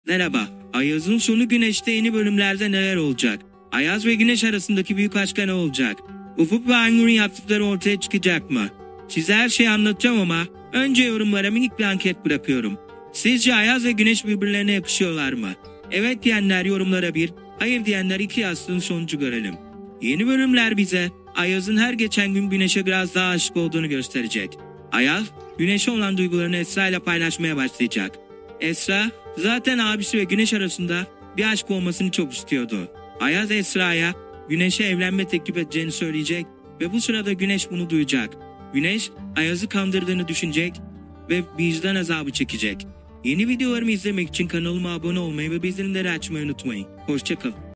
Merhaba, Ayaz'ın sonu Güneş'te yeni bölümlerde neler olacak? Ayaz ve Güneş arasındaki büyük aşk ne olacak? Ufuk ve Aynur'un yaptıkları ortaya çıkacak mı? Size her şeyi anlatacağım ama önce yorumlara minik bir anket bırakıyorum. Sizce Ayaz ve Güneş birbirlerine yakışıyorlar mı? Evet diyenler yorumlara 1, hayır diyenler 2 yazsın, sonucu görelim. Yeni bölümler bize Ayaz'ın her geçen gün Güneş'e biraz daha aşık olduğunu gösterecek. Ayaz, Güneş'e olan duygularını Esra ile paylaşmaya başlayacak. Esra, zaten abisi ve Güneş arasında bir aşk olmasını çok istiyordu. Ayaz Esra'ya Güneş'e evlenme teklif edeceğini söyleyecek ve bu sırada Güneş bunu duyacak. Güneş, Ayaz'ı kandırdığını düşünecek ve vicdan azabı çekecek. Yeni videolarımı izlemek için kanalıma abone olmayı ve bildirimleri açmayı unutmayın. Hoşça kalın.